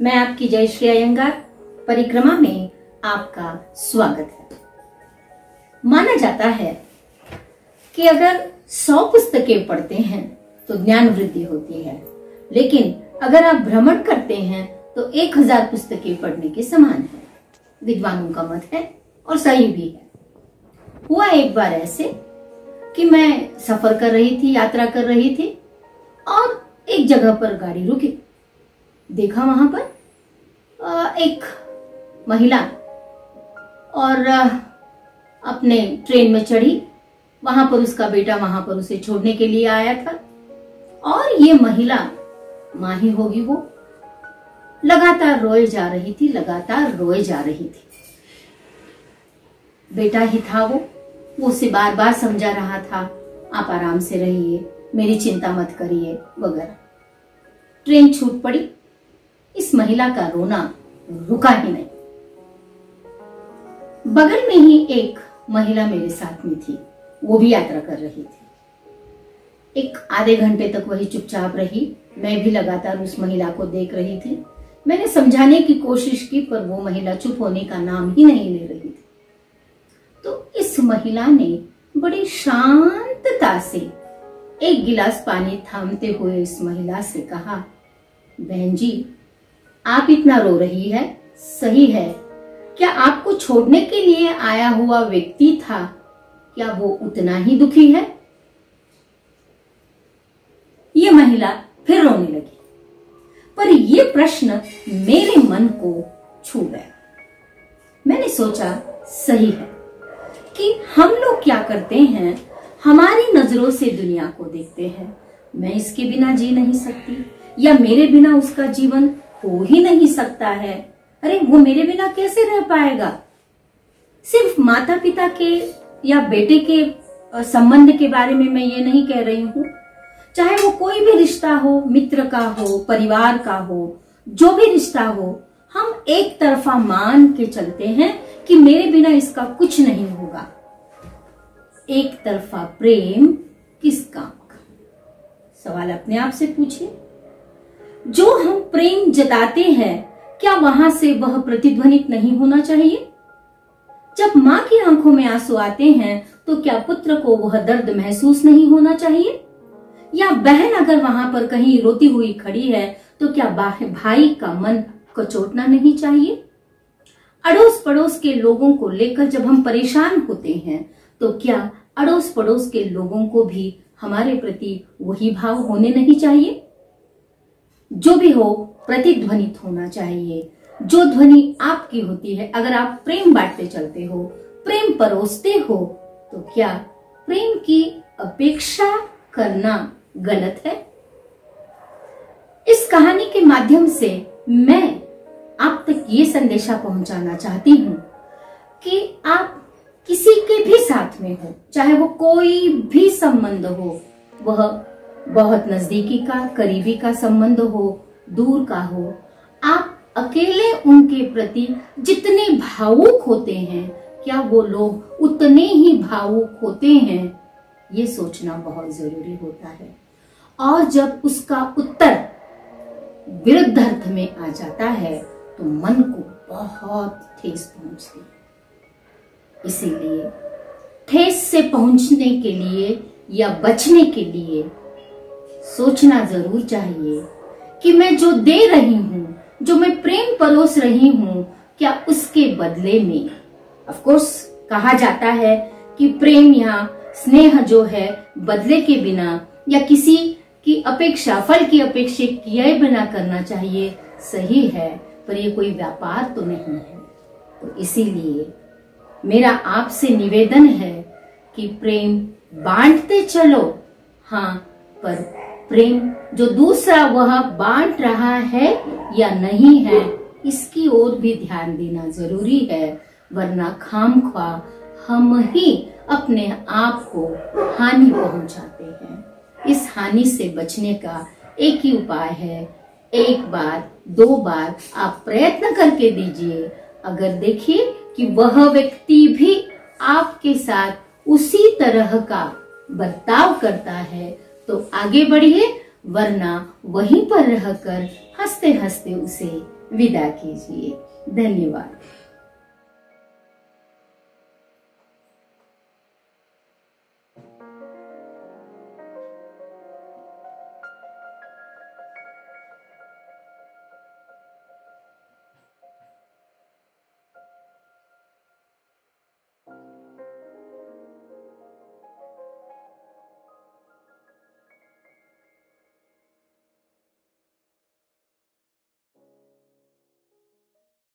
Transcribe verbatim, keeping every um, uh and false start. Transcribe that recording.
मैं आपकी जयश्री अयंगार परिक्रमा में आपका स्वागत है। माना जाता है कि अगर सौ पुस्तकें पढ़ते हैं तो ज्ञान वृद्धि होती है, लेकिन अगर आप भ्रमण करते हैं तो एक हजार पुस्तकें पढ़ने के समान है। विद्वानों का मत है और सही भी है। हुआ एक बार ऐसे कि मैं सफर कर रही थी, यात्रा कर रही थी और एक जगह पर गाड़ी रुकी। देखा वहां पर एक महिला और अपने ट्रेन में चढ़ी। वहां पर उसका बेटा वहां पर उसे छोड़ने के लिए आया था और ये महिला, मां ही होगी वो, लगातार रोए जा रही थी, लगातार रोए जा रही थी। बेटा ही था वो, वो उसे बार बार समझा रहा था, आप आराम से रहिए, मेरी चिंता मत करिए वगैरह। ट्रेन छूट पड़ी। इस महिला का रोना रुका ही नहीं। बगल में ही एक महिला मेरे साथ में थी, वो भी यात्रा कर रही थी। एक आधे घंटे तक वही चुपचाप रही। मैं भी लगातार उस महिला को देख रही थी। मैंने समझाने की कोशिश की पर वो महिला चुप होने का नाम ही नहीं ले रही थी। तो इस महिला ने बड़ी शांतता से एक गिलास पानी थामते हुए इस महिला से कहा, बहन जी, आप इतना रो रही है, सही है, क्या आपको छोड़ने के लिए आया हुआ व्यक्ति था, क्या वो उतना ही दुखी है? ये महिला फिर रोने लगी। पर यह प्रश्न मेरे मन को छू गया। मैंने सोचा, सही है कि हम लोग क्या करते हैं, हमारी नजरों से दुनिया को देखते हैं। मैं इसके बिना जी नहीं सकती, या मेरे बिना उसका जीवन हो ही नहीं सकता है। अरे वो मेरे बिना कैसे रह पाएगा? सिर्फ माता पिता के या बेटे के संबंध के बारे में मैं ये नहीं कह रही हूँ। चाहे वो कोई भी रिश्ता हो, मित्र का हो, परिवार का हो, जो भी रिश्ता हो, हम एक तरफा मान के चलते हैं कि मेरे बिना इसका कुछ नहीं होगा। एक तरफा प्रेम किस काम का? सवाल अपने आप से पूछिए। जो हम प्रेम जताते हैं, क्या वहां से वह प्रतिध्वनित नहीं होना चाहिए? जब मां की आंखों में आंसू आते हैं तो क्या पुत्र को वह दर्द महसूस नहीं होना चाहिए? या बहन अगर वहां पर कहीं रोती हुई खड़ी है तो क्या भाई का मन कचोटना नहीं चाहिए? अड़ोस पड़ोस के लोगों को लेकर जब हम परेशान होते हैं तो क्या अड़ोस पड़ोस के लोगों को भी हमारे प्रति वही भाव होने नहीं चाहिए? जो भी हो, प्रतिध्वनित होना चाहिए। जो ध्वनि आपकी होती है, अगर आप प्रेम बांटते चलते हो, प्रेम परोसते हो, तो क्या प्रेम की अपेक्षा करना गलत है? इस कहानी के माध्यम से मैं आप तक ये संदेशा पहुंचाना चाहती हूँ कि आप किसी के भी साथ में हो, चाहे वो कोई भी संबंध हो, वह बहुत नजदीकी का, करीबी का संबंध हो, दूर का हो, आप अकेले उनके प्रति जितने भावुक होते हैं, क्या वो लोग उतने ही भावुक होते हैं? ये सोचना बहुत जरूरी होता है। और जब उसका उत्तर विरुद्ध अर्थ में आ जाता है तो मन को बहुत ठेस पहुंचती है। इसीलिए ठेस से पहुंचने के लिए या बचने के लिए सोचना जरूर चाहिए कि मैं जो दे रही हूँ, जो मैं प्रेम परोस रही हूँ, क्या उसके बदले में, ऑफ कोर्स कहा जाता है कि प्रेम या स्नेह जो है बदले के बिना या किसी की अपेक्षा, फल की अपेक्षा किए बिना करना चाहिए। सही है, पर ये कोई व्यापार तो नहीं है। तो इसीलिए मेरा आपसे निवेदन है कि प्रेम बांटते चलो, हाँ, पर प्रेम जो दूसरा वह बांट रहा है या नहीं है, इसकी ओर भी ध्यान देना जरूरी है, वरना खामख्वा हम ही अपने आप को हानि पहुंचाते हैं। इस हानि से बचने का एक ही उपाय है, एक बार दो बार आप प्रयत्न करके दीजिए। अगर देखिए कि वह व्यक्ति भी आपके साथ उसी तरह का बर्ताव करता है तो आगे बढ़िए, वरना वहीं पर रहकर हंसते हंसते उसे विदा कीजिए। धन्यवाद।